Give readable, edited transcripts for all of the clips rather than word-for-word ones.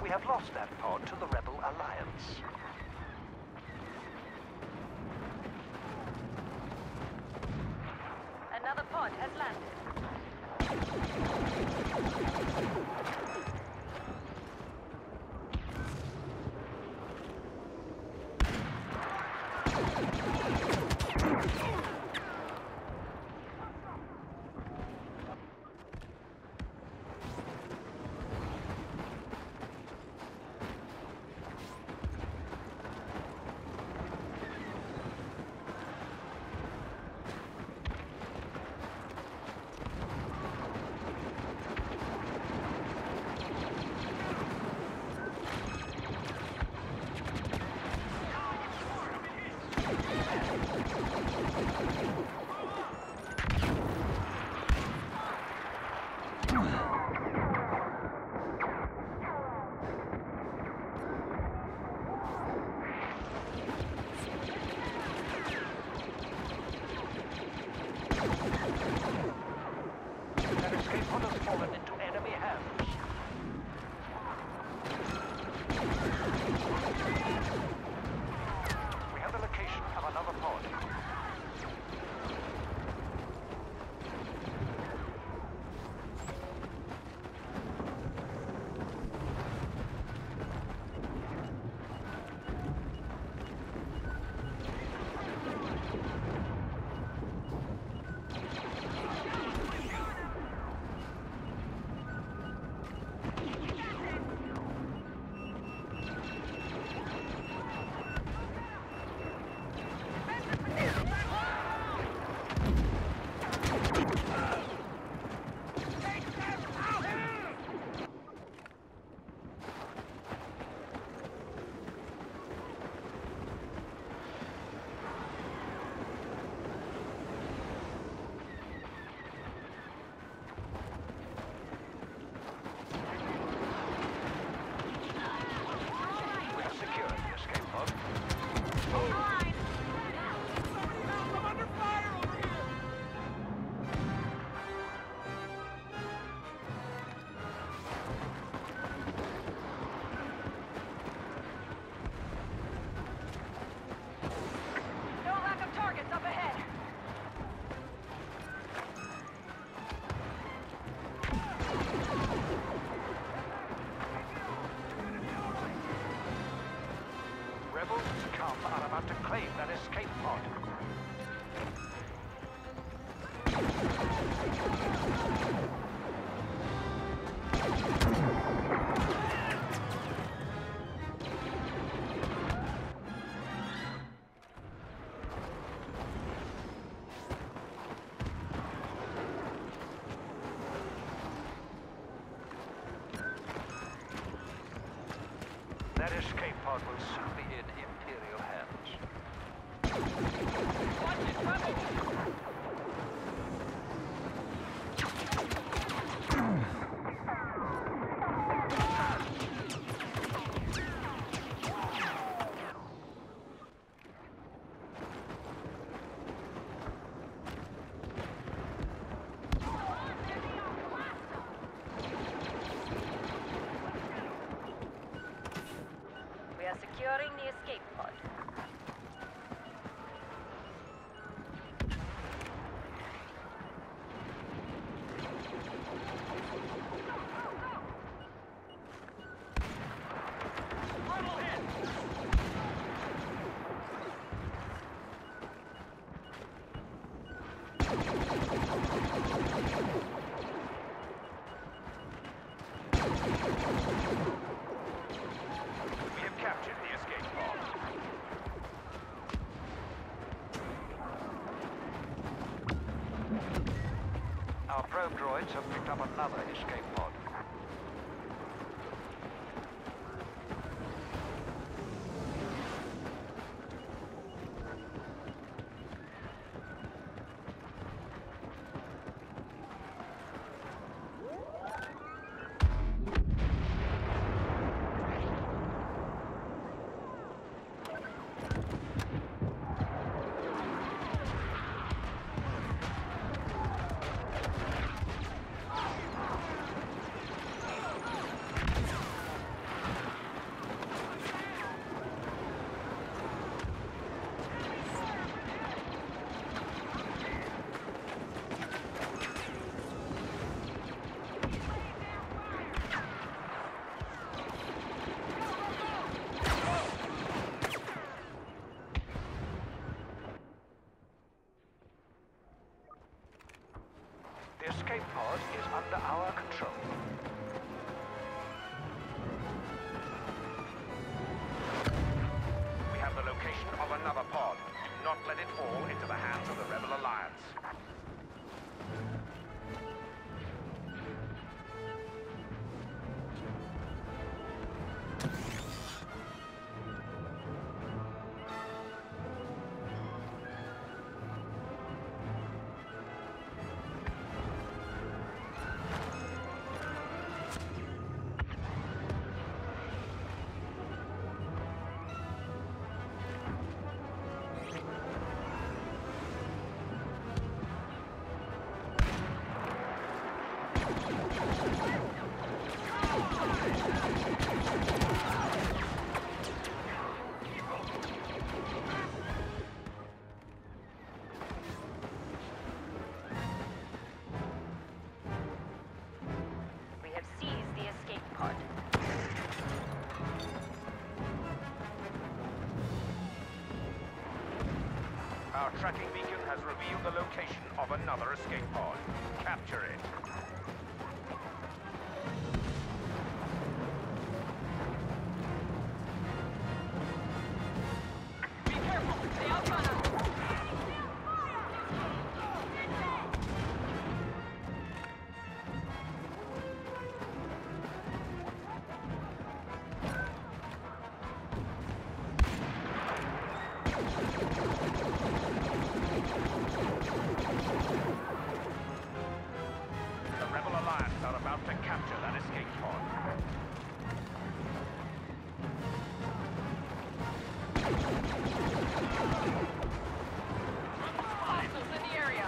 We have lost that pod to the Rebel Alliance. Another pod has landed. That escape pod has fallen into enemy hands. We have the location of another pod. Rebels to come are about to claim that escape pod. That escape pod will soon be in Imperial hands. Watch it, Rebel! We are securing the escape pod. We have captured the escape pod. Our probe droids have picked up another escape pod. Our tracking beacon has revealed the location of another escape pod. Capture it. Be careful! They outrun us! The Rebel Alliance are about to capture that escape pod. Hostiles in the area!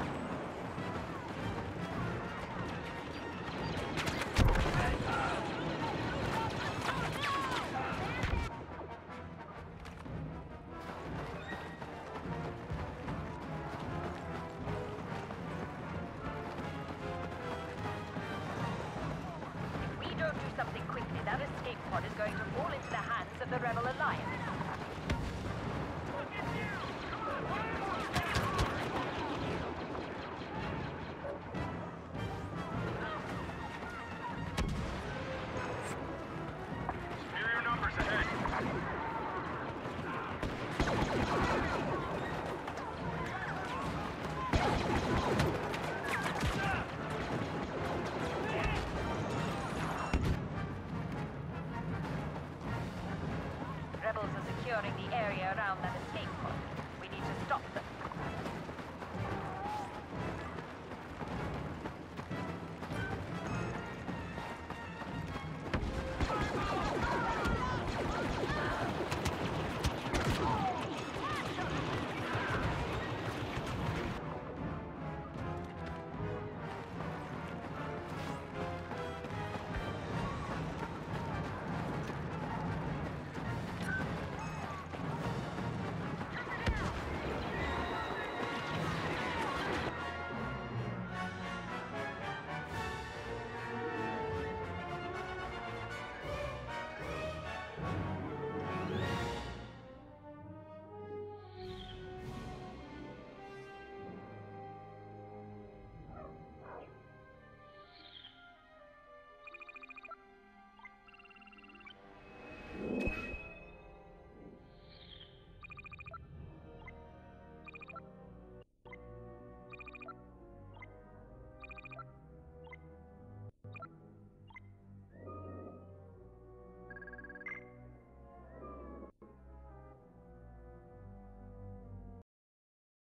If we don't do something quickly, that escape pod is going to fall into the hands of the Rebel Alliance. Superior numbers ahead. Rebels are securing the